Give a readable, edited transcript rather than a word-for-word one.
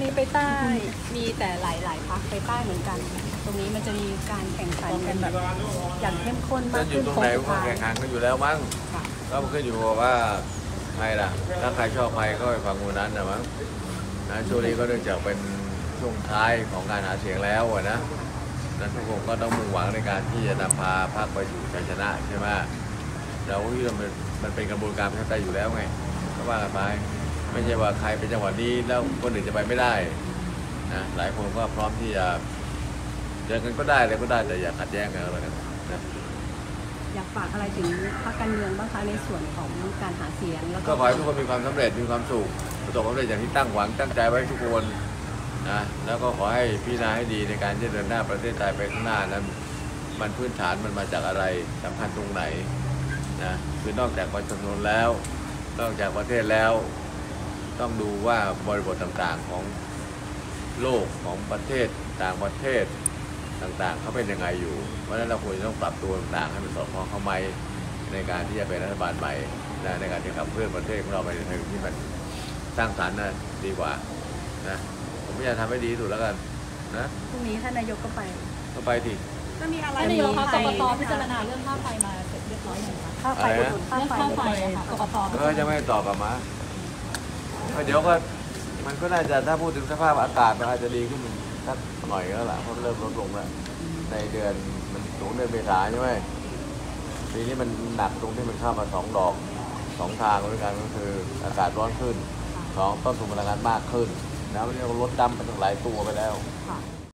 นี้ไปใต้มีแต่หลายพรรคไปใต้เหมือนกัน ตรงนี้มันจะมีการแข่งขันกันแบบอย่างเข้มข้นมากขึ้นตรงไหนก็แข่งขันกันอยู่แล้วมั้งก็มันขึ้นอยู่ว่าใครล่ะถ้าใครชอบใครก็ไปฟังคนนั้นนะมั้งนะช่วงนี้ก็เนื่องจากเป็นช่วงท้ายของการหาเสียงแล้วนะนั้นทุกคนก็ต้องมุ่งหวังในการที่จะนำพาพรรคไปสู่ชัยชนะใช่ไหมแล้วที่มันเป็นกระบวนการประชาธิปไตยอยู่แล้วไงก็ว่ากันไปไม่ใช่ว่าใครเป็นจังหวะนี้แล้วคนอื่นจะไปไม่ได้นะหลายคนก็พร้อมที่จะเจอกันก็ได้เลยก็ได้แต่อย่าขัดแย้งกันอะไรกันนะอยากฝากอะไรถึงพรรคการเมืองบ้างคะในส่วนของการหาเสียงแล้วก็ขอให้ทุกคนมีความสำเร็จมีความสุขประสบความสำเร็จอย่างที่ตั้งหวังตั้งใจไว้ทุกคนนะแล้วก็ขอให้พิจารณาให้ดีในการที่จะเดินหน้าประเทศไทยไปข้างหน้านั้นมันพื้นฐานมันมาจากอะไรสำคัญตรงไหนนะคือนอกจากประชาชนแล้วนอกจากประเทศแล้วต้องดูว่าบริบทต่างๆของโลกของประเทศต่างประเทศต่างๆเขาเป็นยังไงอยู่เพราะฉะนั้นเราควรจะต้องปรับตัวต่างๆให้มันสอดคล้องเข้ามาในการที่จะเป็นรัฐบาลใหม่นะในการที่ขับเคลื่อนประเทศของเราไปในทางที่มันสร้างสรรค์นะดีกว่านะผมพยายามทำให้ดีที่สุดแล้วกันนะพรุ่งนี้ท่านนายกก็ไปทีก็มีอะไรนายกคะกกตพิจารณาเรื่องค่าไฟมาเสร็จเรียบร้อยอย่างไรค่าไฟอุดหนุนค่าไฟค่ะกกตก็จะไม่ตอบกลับมาเดี๋ยวก็มันก็น่าจะถ้าพูดถึงสภาพอากาศมันอาจจะดีขึ้นสักหน่อยก็แล้วเพราะเริ่มลดลงแล้วในเดือนมันสูงเดือนเมษาใช่ไหมปีนี้มันหนักตรงที่มันเข้ามา2 ดอก 2 ทางด้วยกันก็คืออากาศร้อนขึ้น2ต้นทุนพลังงานมากขึ้นแล้วมันก็ลดดำไปตั้งหลายตัวไปแล้ว